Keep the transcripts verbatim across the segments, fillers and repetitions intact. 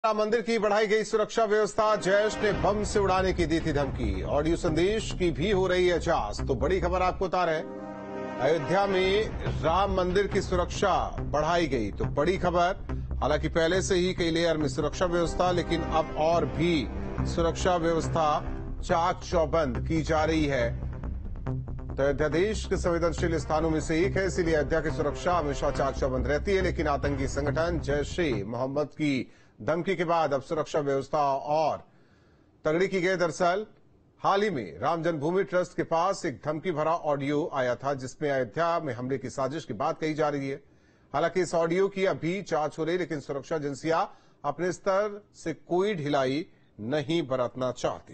राम मंदिर की बढ़ाई गई सुरक्षा व्यवस्था, जैश ने बम से उड़ाने की दी थी धमकी। ऑडियो संदेश की भी हो रही है जांच। तो बड़ी खबर आपको बता रहे हैं, अयोध्या में राम मंदिर की सुरक्षा बढ़ाई गई। तो बड़ी खबर, हालांकि पहले से ही कई लेयर में सुरक्षा व्यवस्था, लेकिन अब और भी सुरक्षा व्यवस्था चाक चौबंद की जा रही है। तो अयोध्या देश के संवेदनशील स्थानों में से एक है, इसीलिए अयोध्या की सुरक्षा हमेशा चाक चौबंद रहती है। लेकिन आतंकी संगठन जैश ए मोहम्मद की धमकी के बाद अब सुरक्षा व्यवस्था और तगड़ी की गई। दरअसल हाल ही में राम जन्मभूमि ट्रस्ट के पास एक धमकी भरा ऑडियो आया था, जिसमें अयोध्या में हमले की साजिश की बात कही जा रही है। हालांकि इस ऑडियो की अभी जांच हो रही, लेकिन सुरक्षा एजेंसियां अपने स्तर से कोई ढिलाई नहीं बरतना चाहती।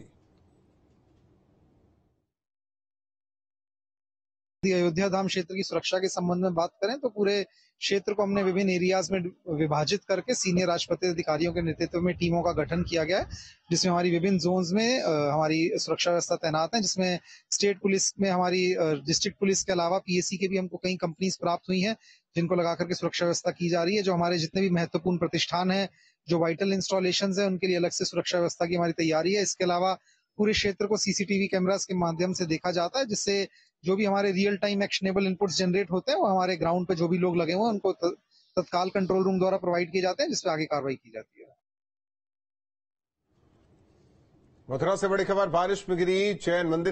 अयोध्या धाम क्षेत्र की सुरक्षा के संबंध में बात करें तो पूरे क्षेत्र को हमने विभिन्न एरियाज में विभाजित करके सीनियर राजपत्रित अधिकारियों के नेतृत्व में टीमों का गठन किया गया है, जिसमें हमारी विभिन्न जोन्स में आ, हमारी सुरक्षा व्यवस्था तैनात है, जिसमें स्टेट पुलिस में हमारी डिस्ट्रिक्ट पुलिस के अलावा पीएसी के भी हमको कई कंपनीज प्राप्त हुई हैं, जिनको लगा करके सुरक्षा व्यवस्था की जा रही है। जो हमारे जितने भी महत्वपूर्ण प्रतिष्ठान है, जो वाइटल इंस्टॉलेशन है, उनके लिए अलग से सुरक्षा व्यवस्था की हमारी तैयारी है। इसके अलावा पूरे क्षेत्र को सीसीटीवी कैमरास के माध्यम से देखा जाता है, जिससे जो भी हमारे real time actionable inputs generate होते हैं वो हमारे ग्राउंड पे जो भी लोग लगे हुए हैं उनको तत्काल कंट्रोल रूम द्वारा प्रोवाइड किए जाते हैं, जिस पे आगे कार्रवाई की जाती है। मथुरा से बड़ी खबर, बारिश में गिरी जैन मंदिर